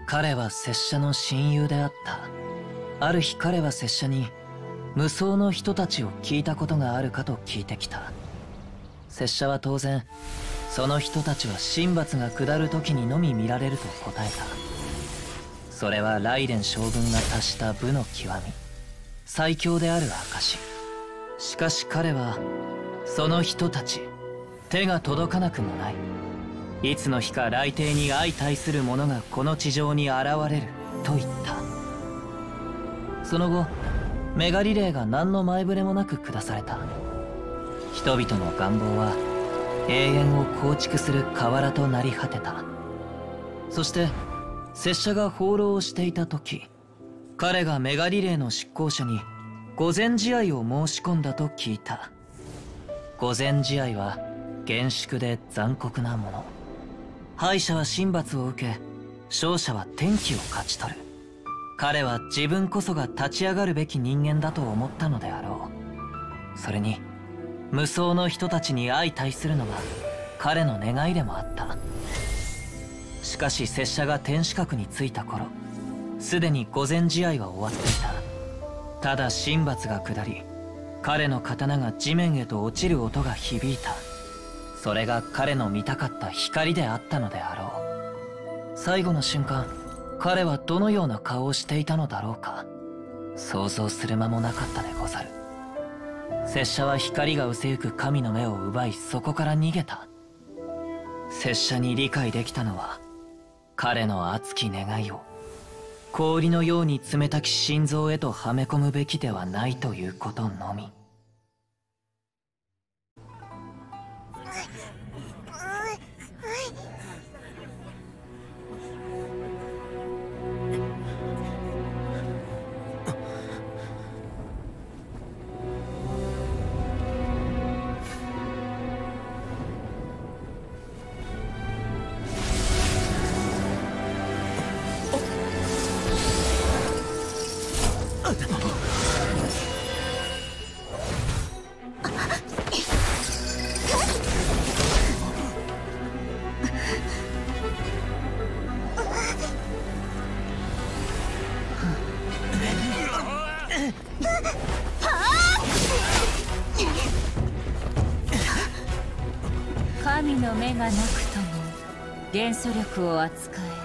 彼は拙者の親友であった。ある日彼は拙者に無双の人たちを聞いたことがあるかと聞いてきた。拙者は当然その人たちは神罰が下る時にのみ見られると答えた。それは雷電将軍が達した武の極み、最強である証。しかし彼はその人たち手が届かなくもない。いつの日か雷帝に相対する者がこの地上に現れると言った。その後メガリレーが何の前触れもなく下された。人々の願望は永遠を構築する河原となり果てた。そして拙者が放浪をしていた時、彼がメガリレーの執行者に御前試合を申し込んだと聞いた。御前試合は厳粛で残酷なもの。敗者は神罰を受け、勝者は天気を勝ち取る。彼は自分こそが立ち上がるべき人間だと思ったのであろう。それに無双の人たちに相対するのが彼の願いでもあった。しかし拙者が天守閣に着いた頃、すでに御前試合は終わっていた。ただ神罰が下り、彼の刀が地面へと落ちる音が響いた。それが彼の見たかった光であったのであろう。最後の瞬間、彼はどのような顔をしていたのだろうか。想像する間もなかったでござる。拙者は光が失せゆく神の目を奪い、そこから逃げた。拙者に理解できたのは、彼の熱き願いを氷のように冷たき心臓へとはめ込むべきではないということのみ。 神の目がなくとも元素力を扱える。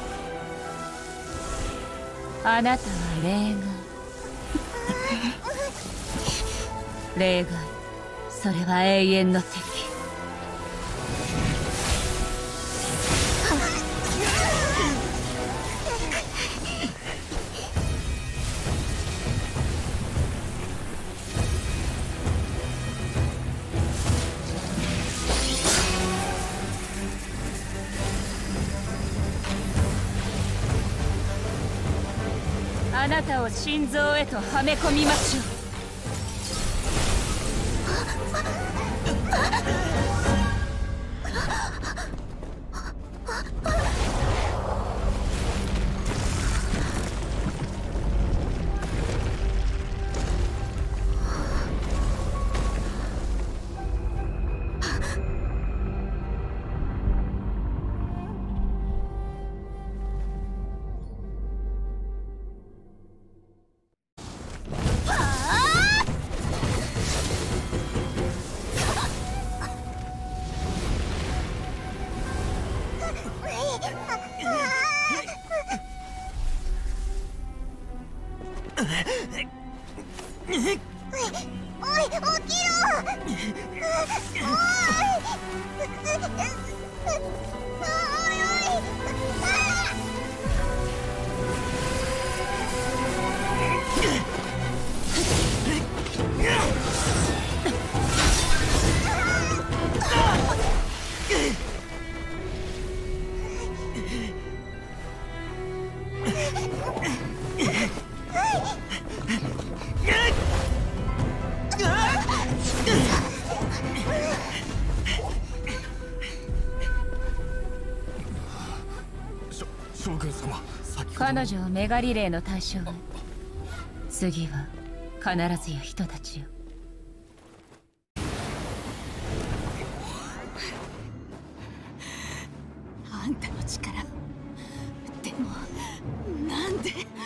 あなたは例外。例外、それは永遠の敵。あなたを心臓へとはめ込みましょう。彼女をメガリレーの対象へ。次は必ずや人たちよ。 あんたの力でもで。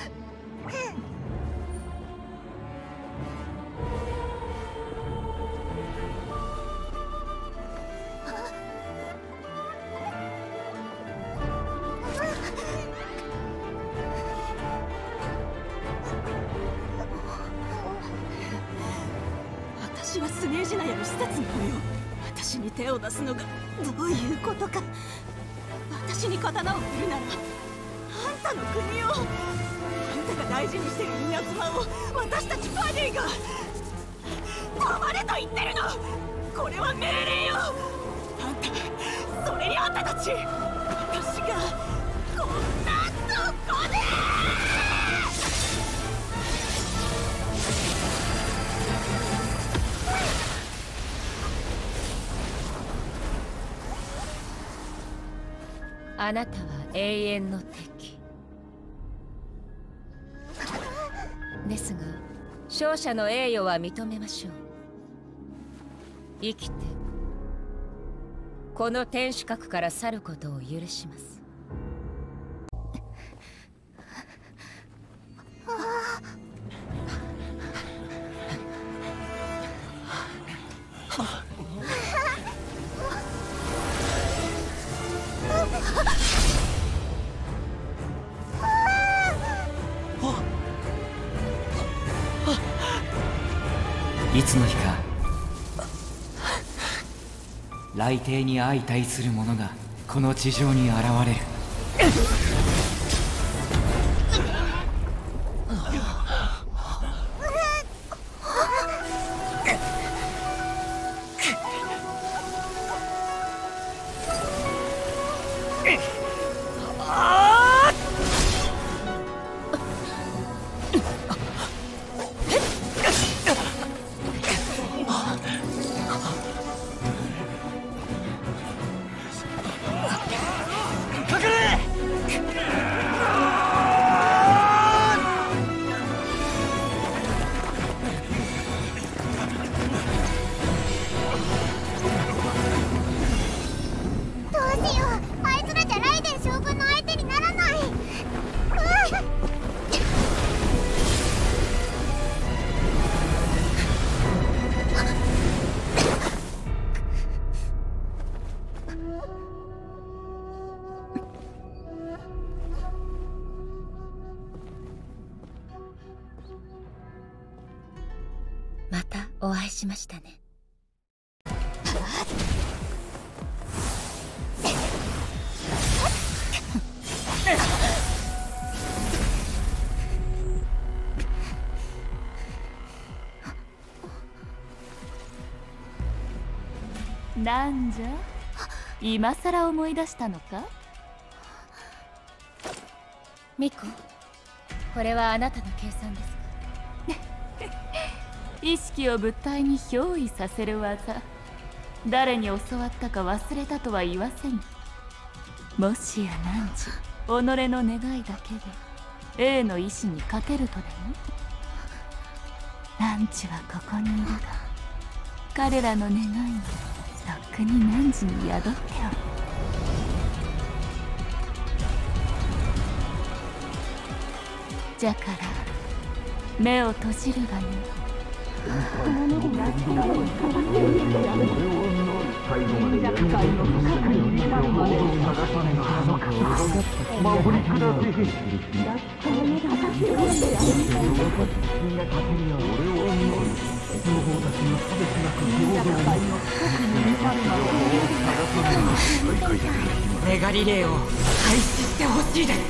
私はスネージナヤの施設なのよ。私に手を出すのがどういうことか。私に刀を振るならあんたの国を、あんたが大事にしてる稲妻を私たちバディが黙れと言ってるの。これは命令よ。あんた、それにあんたたち、私がこんなとこで。 あなたは永遠の敵ですが、勝者の栄誉は認めましょう。生きてこの天守閣から去ることを許します。 いつの日か雷帝に相対する者がこの地上に現れる。またお会いしましたね。 なんじゃ、今さら思い出したのか。 ミコ、これはあなたの計算ですか。 意識を物体に憑依させる技、誰に教わったか忘れたとは言わせぬ。もしや汝、己の願いだけで A の意志に勝てるとでも。汝はここにいるが、彼らの願いがとっくに汝に宿っておる。じゃから目を閉じるがよい。 メガリレーを開始してほしいです。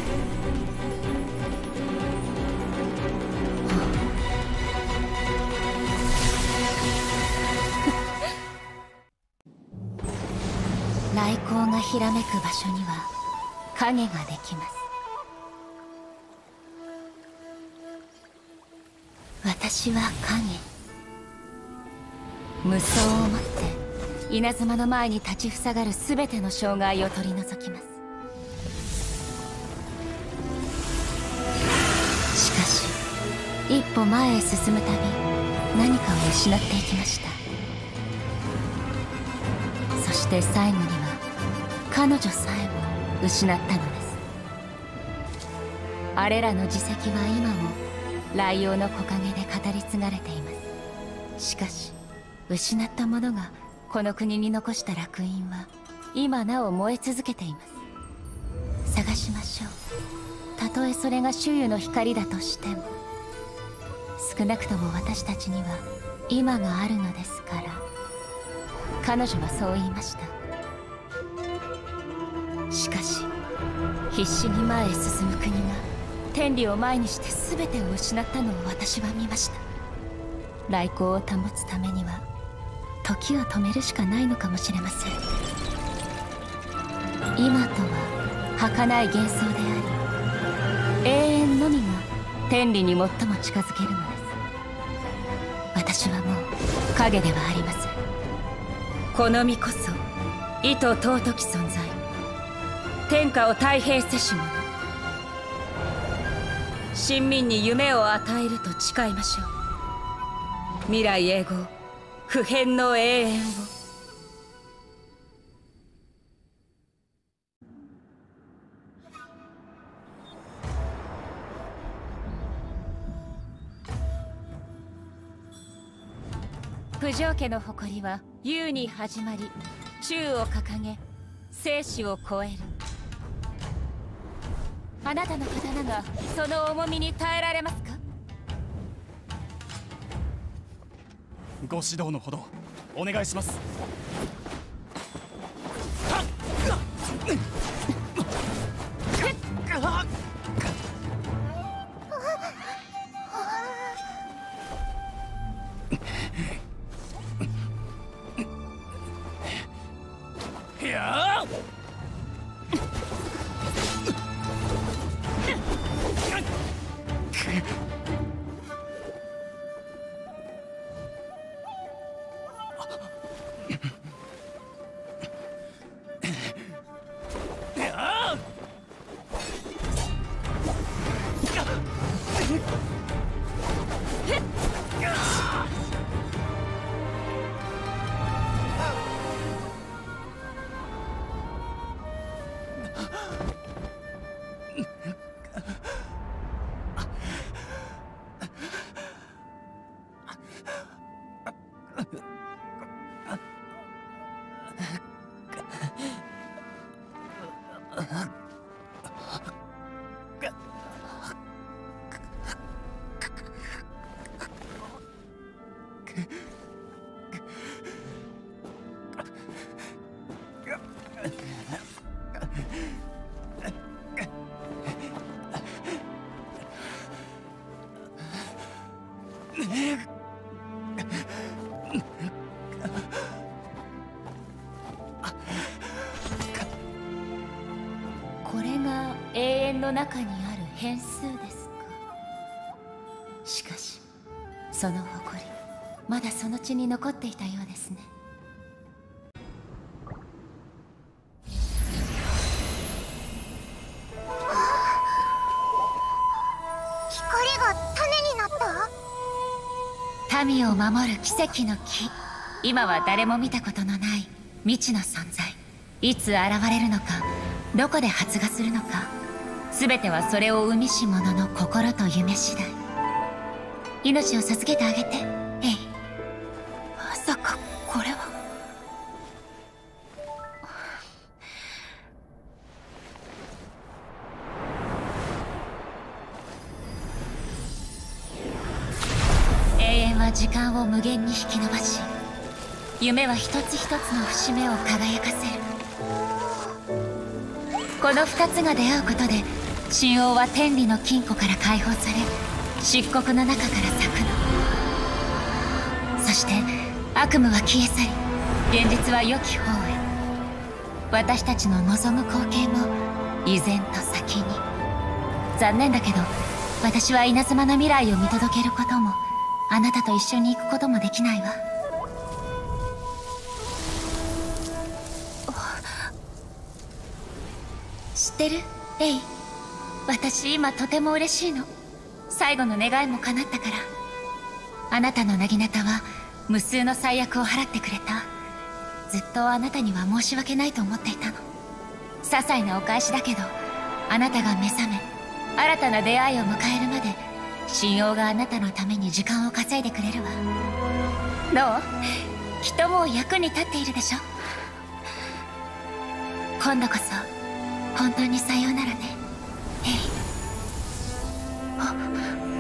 雷光がひらめく場所には影ができます。私は影。無双をもって稲妻の前に立ちふさがる全ての障害を取り除きます。しかし一歩前へ進むたび何かを失っていきました。そして最後には彼女さえも失ったのです。 あれらの事跡は今も雷陽の木陰で語り継がれています。しかし失ったものがこの国に残した烙印は今なお燃え続けています。探しましょう。たとえそれが周囲の光だとしても、少なくとも私たちには今があるのですから。彼女はそう言いました。しかし必死に前へ進む国が天理を前にして全てを失ったのを私は見ました。来光を保つためには時を止めるしかないのかもしれません。今とは儚い幻想であり、永遠のみが天理に最も近づけるのです。私はもう影ではありません。この身こそ意図尊き存在、天下を太平せし者。臣民に夢を与えると誓いましょう。未来永劫、不変の永遠を。九条家の誇りは雄に始まり、宙を掲げ生死を超える。あなたの刀がその重みに耐えられますか？ ご指導のほどお願いします。 これが永遠の中にある変数ですか。しかしその誇り、まだその地に残っていたようですね。 光が種になった？ 民を守る奇跡の木。今は誰も見たことのない未知の存在。いつ現れるのか、どこで発芽するのか、全てはそれを生みし者の心と夢次第。命を授けてあげて、エイ。まさかこれは。永遠は時間を無限に引き伸ばし、夢は一つ一つの節目を輝かせる。この二つが出会うことで、神王は天理の金庫から解放され、漆黒の中から咲くの。そして悪夢は消え去り、現実は良き方へ。私たちの望む光景も依然と先に。残念だけど、私は稲妻の未来を見届けることも、あなたと一緒に行くこともできないわ。知ってる？レイ。私今とても嬉しいの。最後の願いも叶ったから。あなたの薙刀は無数の災厄を払ってくれた。ずっとあなたには申し訳ないと思っていたの。些細なお返しだけど、あなたが目覚め新たな出会いを迎えるまで神王があなたのために時間を稼いでくれるわ。どう？きっともう役に立っているでしょ。今度こそ本当にさようならね。ヘイ。あ、